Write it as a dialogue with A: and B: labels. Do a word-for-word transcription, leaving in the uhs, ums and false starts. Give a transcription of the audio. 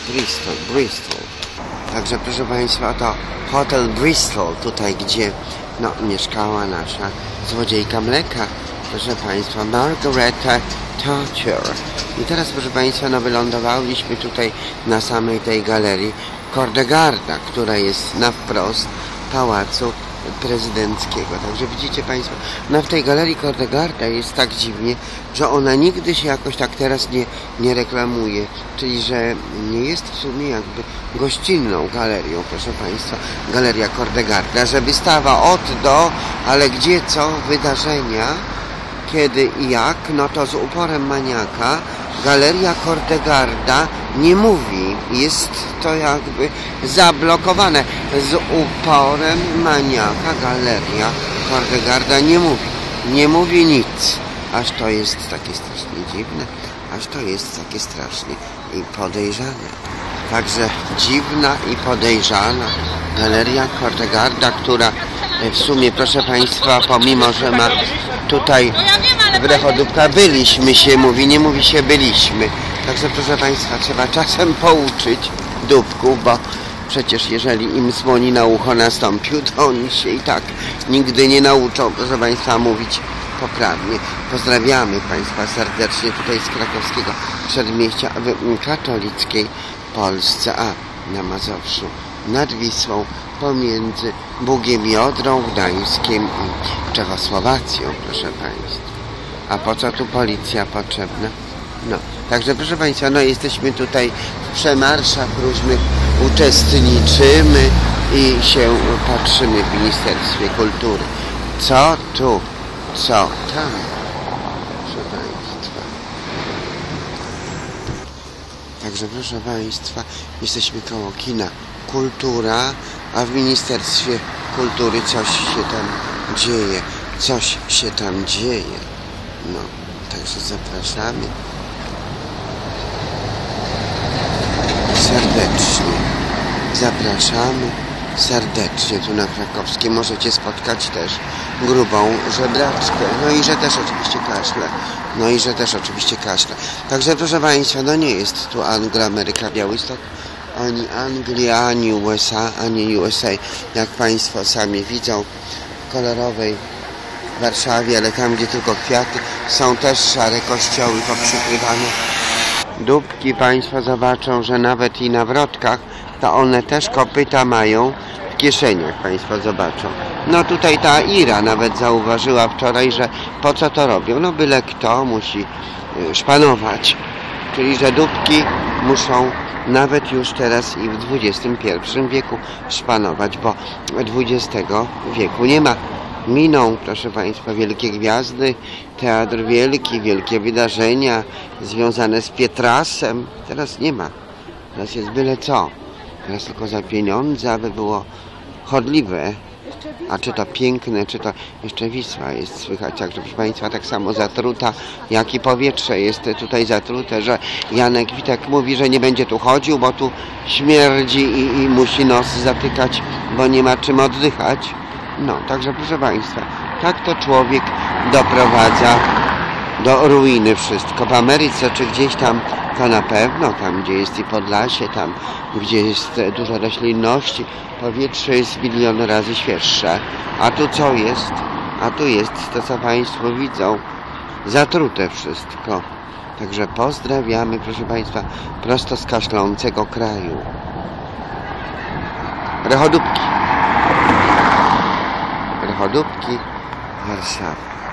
A: Bristol, Bristol. Także proszę Państwa, to hotel Bristol, tutaj gdzie no, mieszkała nasza złodziejka mleka, proszę Państwa, Margareta Thatcher. I teraz, proszę Państwa, no wylądowaliśmy tutaj na samej tej galerii Kordegarda, która jest na wprost Pałacu Prezydenckiego. Także widzicie Państwo, no w tej galerii Kordegarda jest tak dziwnie, że ona nigdy się jakoś tak teraz nie, nie reklamuje, czyli że nie jest w sumie jakby gościnną galerią, proszę Państwa, galeria Kordegarda, że wystawa od do, ale gdzie co, wydarzenia, kiedy i jak, no to z uporem maniaka galeria Kordegarda nie mówi, jest to jakby zablokowane. Z uporem maniaka galeria Kordegarda nie mówi, nie mówi nic, aż to jest takie strasznie dziwne, aż to jest takie strasznie i podejrzane. Także dziwna i podejrzana galeria Kordegarda, która w sumie, proszę Państwa, pomimo że ma tutaj w Rechodówkach byliśmy się mówi, nie mówi się byliśmy. Także proszę Państwa, trzeba czasem pouczyć dupków, bo przecież jeżeli im słoni na ucho nastąpił, to oni się i tak nigdy nie nauczą, proszę Państwa, mówić poprawnie. Pozdrawiamy Państwa serdecznie tutaj z krakowskiego przedmieścia w katolickiej Polsce, a na Mazowszu nad Wisłą pomiędzy Bugiem i Odrą, Gdańskiem i Czechosłowacją, proszę Państwa. A po co tu policja potrzebna? No, także proszę Państwa, no jesteśmy tutaj w przemarszach różnych, uczestniczymy i się patrzymy w Ministerstwie Kultury. Co tu? Co tam? Proszę Państwa. Także proszę Państwa, jesteśmy koło kina Kultura, a w Ministerstwie Kultury coś się tam dzieje. Coś się tam dzieje. No, także zapraszamy serdecznie. Zapraszamy serdecznie tu na Krakowskie. Możecie spotkać też grubą żebraczkę. No i że też oczywiście kaszle. No i że też oczywiście kaszle. Także proszę Państwa, no nie jest tu Anglia, Ameryka, Białystok, ani Anglia, ani U S A, ani U S A. Jak Państwo sami widzą, w kolorowej Warszawie, ale tam gdzie tylko kwiaty, są też szare kościoły poprzykrywane. Dupki Państwo zobaczą, że nawet i na wrotkach, to one też kopyta mają w kieszeniach, Państwo zobaczą. No tutaj ta Ira nawet zauważyła wczoraj, że po co to robią? No byle kto musi szpanować. Czyli że dupki muszą nawet już teraz i w dwudziestym pierwszym wieku szpanować, bo dwudziestego wieku nie ma. Miną, proszę Państwa, wielkie gwiazdy, teatr wielki, wielkie wydarzenia związane z Pietrasem. Teraz nie ma. Teraz jest byle co. Teraz tylko za pieniądze, aby było chodliwe. A czy to piękne, czy to jeszcze Wisła jest słychać. Także proszę Państwa, tak samo zatruta, jak i powietrze jest tutaj zatrute, że Janek Witek mówi, że nie będzie tu chodził, bo tu śmierdzi i, i musi nos zatykać, bo nie ma czym oddychać. No, także proszę Państwa, tak to człowiek doprowadza do ruiny wszystko. W Ameryce czy gdzieś tam to na pewno, tam gdzie jest i Podlasie, tam gdzie jest dużo roślinności, powietrze jest milion razy świeższe. A tu co jest? A tu jest to, co Państwo widzą, zatrute wszystko. Także pozdrawiamy, proszę Państwa, prosto z kaszlącego kraju. Rechodówki. Rechodówki, Warszawa.